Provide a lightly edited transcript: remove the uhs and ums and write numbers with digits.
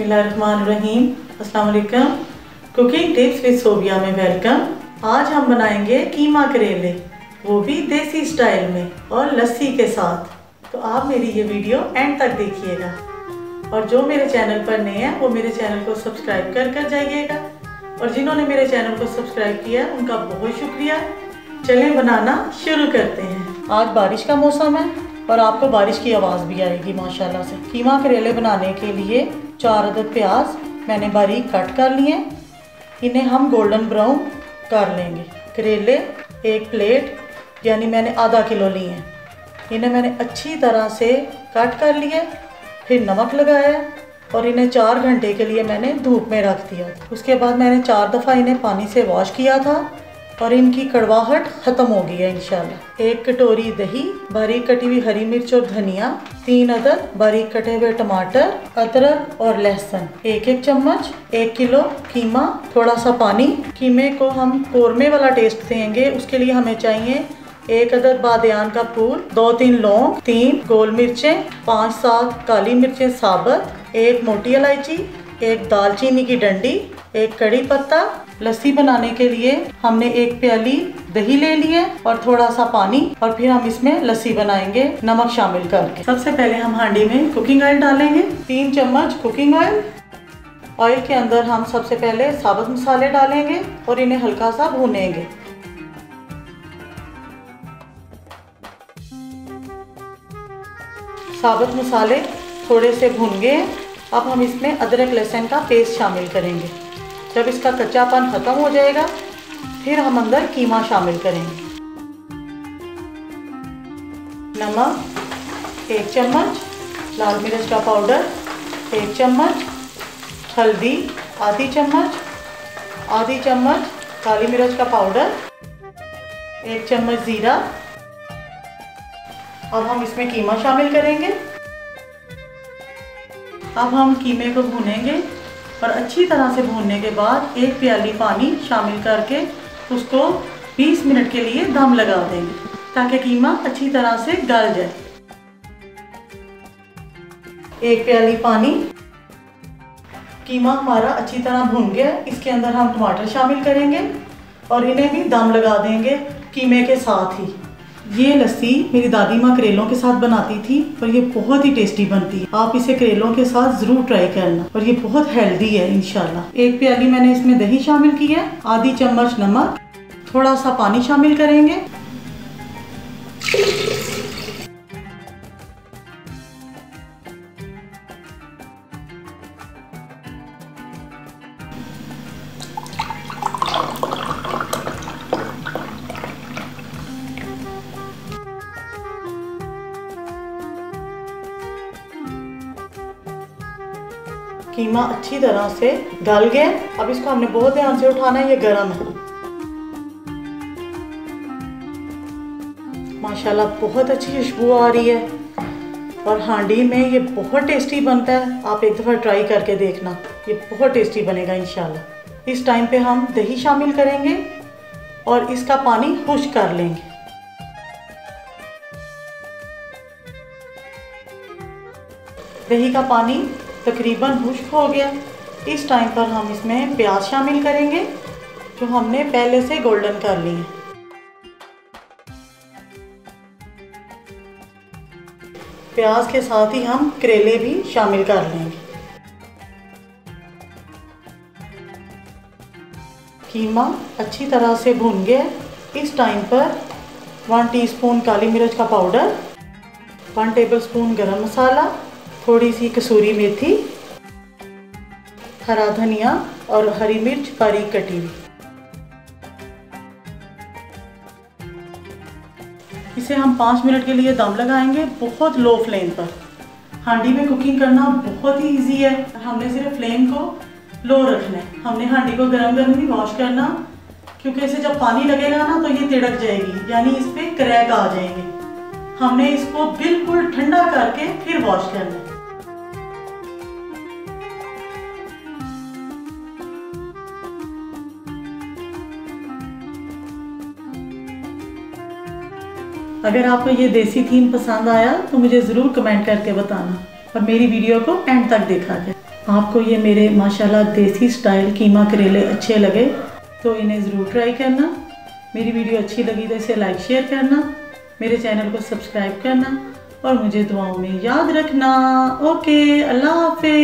बिस्मिल्लाहिर्रहमानिर्रहीम। अस्सलाम वालेकुम। कुकिंग टिप्स विद सोबिया में वेलकम। आज हम बनाएंगे कीमा करेले, वो भी देसी स्टाइल में और लस्सी के साथ। तो आप मेरी ये वीडियो एंड तक देखिएगा और जो मेरे चैनल पर नए हैं वो मेरे चैनल को सब्सक्राइब कर जाइएगा और जिन्होंने मेरे चैनल को सब्सक्राइब किया है उनका बहुत शुक्रिया। चलें बनाना शुरू करते हैं। आज बारिश का मौसम है और आपको बारिश की आवाज़ भी आएगी माशाल्लाह से। कीमा करेले बनाने के लिए 4 अदद प्याज मैंने बारीक कट कर लिए, इन्हें हम गोल्डन ब्राउन कर लेंगे। करेले 1 प्लेट यानी मैंने आधा किलो लिए हैं, इन्हें मैंने अच्छी तरह से कट कर लिए, फिर नमक लगाया और इन्हें 4 घंटे के लिए मैंने धूप में रख दिया। उसके बाद मैंने 4 दफ़ा इन्हें पानी से वॉश किया था और इनकी कड़वाहट ख़त्म हो गई है इंशाल्लाह। 1 कटोरी दही, बारीक कटी हुई हरी मिर्च और धनिया, 3 अदद बारीक कटे हुए टमाटर, अदरक और लहसुन, 1-1 चम्मच, 1 किलो कीमा, थोड़ा सा पानी। कीमे को हम कौरमे वाला टेस्ट देंगे, उसके लिए हमें चाहिए 1 अदद बादियान का फूल, 2-3 लौंग, 3 गोल मिर्चें, 5-7 काली मिर्चें साबुत, 1 मोटी इलायची, 1 दालचीनी की डंडी, 1 कड़ी पत्ता। लस्सी बनाने के लिए हमने 1 प्याली दही ले ली है और थोड़ा सा पानी, और फिर हम इसमें लस्सी बनाएंगे नमक शामिल करके। सबसे पहले हम हांडी में कुकिंग ऑयल डालेंगे, 3 चम्मच कुकिंग ऑयल। ऑयल के अंदर हम सबसे पहले साबुत मसाले डालेंगे और इन्हें हल्का सा भूनेंगे। साबुत मसाले थोड़े से भून गए, अब हम इसमें अदरक लहसुन का पेस्ट शामिल करेंगे। जब इसका कच्चापन ख़त्म हो जाएगा फिर हम अंदर कीमा शामिल करेंगे। नमक 1 चम्मच, लाल मिर्च का पाउडर 1 चम्मच, हल्दी आधी चम्मच, काली मिर्च का पाउडर 1 चम्मच, ज़ीरा। अब हम इसमें कीमा शामिल करेंगे। अब हम कीमे को भूनेंगे और अच्छी तरह से भूनने के बाद 1 प्याली पानी शामिल करके उसको 20 मिनट के लिए दम लगा देंगे ताकि कीमा अच्छी तरह से गल जाए। 1 प्याली पानी, कीमा हमारा अच्छी तरह भून गया। इसके अंदर हम टमाटर शामिल करेंगे और इन्हें भी दम लगा देंगे कीमे के साथ ही। ये लस्सी मेरी दादी माँ करेलों के साथ बनाती थी और ये बहुत ही टेस्टी बनती है। आप इसे करेलों के साथ ज़रूर ट्राई करना और ये बहुत हेल्दी है इंशाल्लाह। 1 प्याली मैंने इसमें दही शामिल की है, आधी चम्मच नमक, थोड़ा सा पानी शामिल करेंगे। कीमा अच्छी तरह से गल गया। अब इसको हमने बहुत ध्यान से उठाना है, ये गर्म है। माशाल्लाह बहुत अच्छी खुशबू आ रही है और हांडी में ये बहुत टेस्टी बनता है। आप एक दफ़ा ट्राई करके देखना, ये बहुत टेस्टी बनेगा इंशाल्लाह। इस टाइम पे हम दही शामिल करेंगे और इसका पानी खुश्क कर लेंगे। दही का पानी तकरीबन खुश्क हो गया। इस टाइम पर हम इसमें प्याज शामिल करेंगे जो हमने पहले से गोल्डन कर लिए। प्याज के साथ ही हम करेले भी शामिल कर लेंगे। कीमा अच्छी तरह से भून गया। इस टाइम पर 1 टीस्पून काली मिर्च का पाउडर, 1 टेबलस्पून गरम मसाला, थोड़ी सी कसूरी मेथी, हरा धनिया और हरी मिर्च बारीक कटी हुई। इसे हम 5 मिनट के लिए दम लगाएंगे बहुत लो फ्लेम पर। हांडी में कुकिंग करना बहुत ही इजी है, हमने सिर्फ फ्लेम को लो रखना है। हमने हांडी को गरम नहीं वॉश करना, क्योंकि इसे जब पानी लगेगा ना तो ये तिड़क जाएगी, यानी इस पर क्रैक आ जाएंगे। हमने इसको बिल्कुल ठंडा करके फिर वॉश करना है। अगर आपको ये देसी थीम पसंद आया तो मुझे ज़रूर कमेंट करके बताना और मेरी वीडियो को एंड तक देखा जाए। आपको ये मेरे माशाल्लाह देसी स्टाइल कीमा करेले अच्छे लगे तो इन्हें ज़रूर ट्राई करना। मेरी वीडियो अच्छी लगी तो इसे लाइक शेयर करना, मेरे चैनल को सब्सक्राइब करना और मुझे दुआओं में याद रखना। ओके, अल्लाह हाफ़िज़।